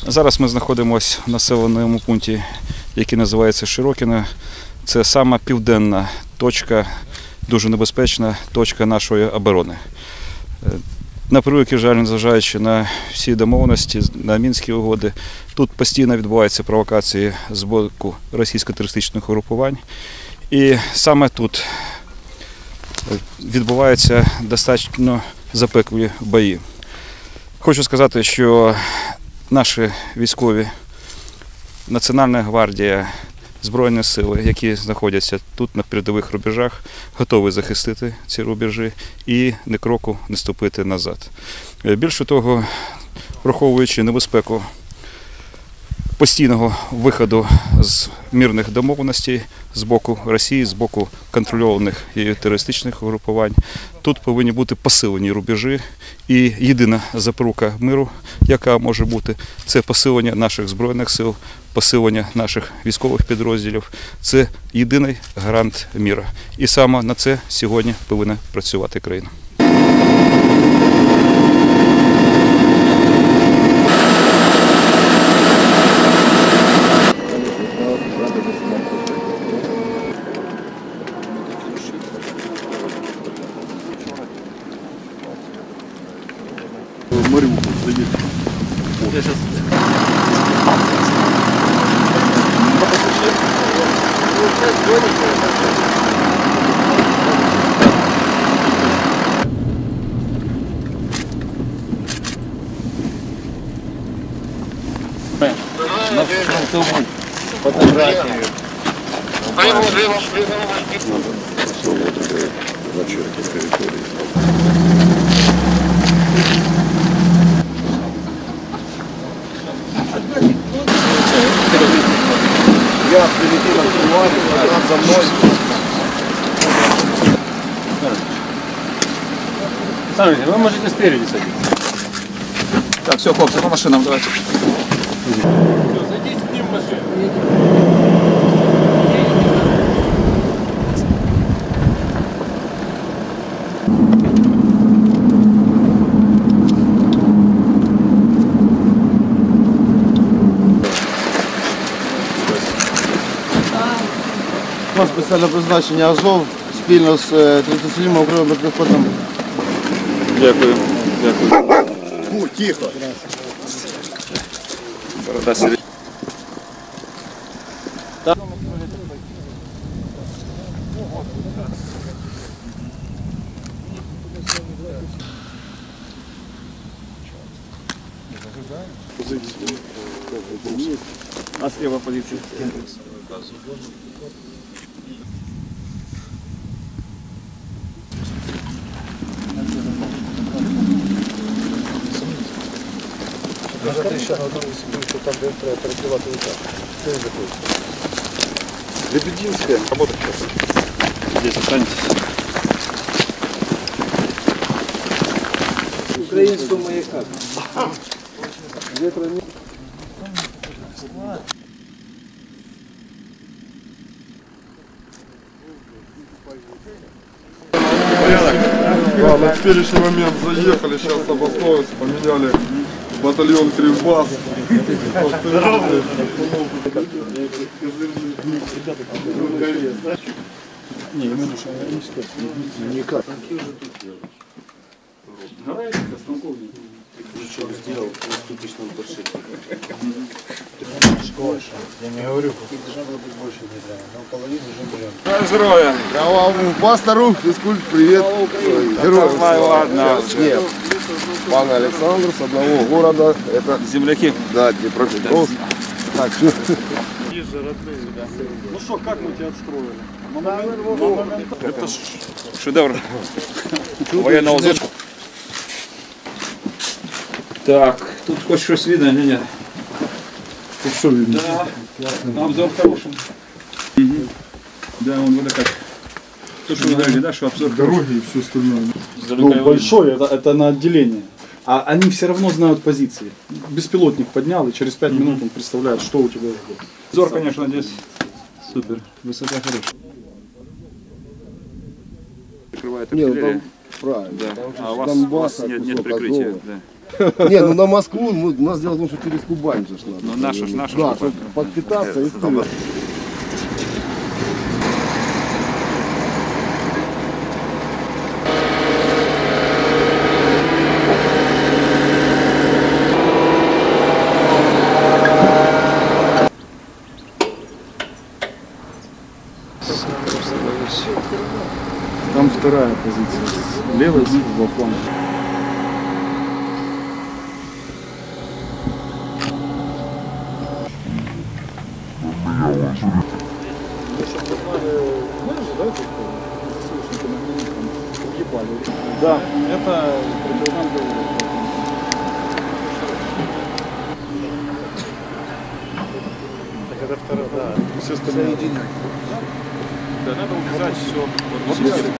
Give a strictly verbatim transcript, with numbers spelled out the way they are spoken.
Зараз ми знаходимося в населеному пункті, який називається Широкіне. Це сама південна точка, дуже небезпечна точка нашої оборони. На превеликий жаль, незважаючи на всі домовленості, на Мінські угоди, тут постійно відбуваються провокації з боку російсько-терористичних угрупувань. І саме тут відбуваються достатньо запеклі бої. Хочу сказати, що наші військові, Національна гвардія, Збройні сили, які знаходяться тут на передових рубежах, готові захистити ці рубежі і ні кроку не ступити назад. Більше того, враховуючи небезпеку постійного виходу з мирних домовленостей з боку Росії, з боку контрольованих і терористичних угрупувань, тут повинні бути посилені рубежі. І єдина запорука миру, яка може бути, це посилення наших Збройних сил, посилення наших військових підрозділів. Це єдиний гарант миру. І саме на це сьогодні повинна працювати країна. Мариуполь заедет. Я сейчас... На фронтовую фотографию. Зачерки территории. Я прилетел открывать, а за мной. Смотрите, вы можете спереди садиться. Так, все, хлопцы, по машинам давайте. Все, садитесь к ним в машину. Спеціальне призначення Азов спільно з тридцять сьомим окремим піхотом. Дякую. Дякую. Фу, тихо. Борода сидить. А слева позиция? Лебединская. Работать сейчас. Здесь останетесь. Украинского маяка. Да, на теперешний момент заехали, сейчас обосновываются, поменяли батальон Кривбас. Не, ему душа не никак. Сделал в типичном паршиве. Я не говорю, должно было быть больше не но половину уже берем. Здоровья. Пастору, физкульт, привет. Героям. Ладно. Нет. Пан Александр с одного города. Это Земляки. да, Днепропетровск. Так, что? Ну что, как мы тебя отстроили? Это шедевр военного зонку. Так, тут хоть что-то видно, не, нет. Тут что видно? Да, обзор хороший. Угу. Да, он водокат. То, что вы говорили, да, что обзор Дороги и все остальное. Ну, большой, это, это на отделение. А они все равно знают позиции. Беспилотник поднял, и через пять mm-hmm. минут он представляет, что у тебя ждет. Обзор, конечно, здесь супер. Высота хорошая. Закрывает артиллерия. Правильно. Да. Там А у вас, у вас нет, нет прикрытия. Да. Не, ну на Москву, мы, у нас дело в том, что через Кубань же ж надо. Ну, нашу ж- нашу ж Да, Кубань. чтобы подпитаться и вперед. Там вторая позиция. Левая во фланге. Да, это противотанковый. Так это второй, да. Все остальные. Да, надо увязать все.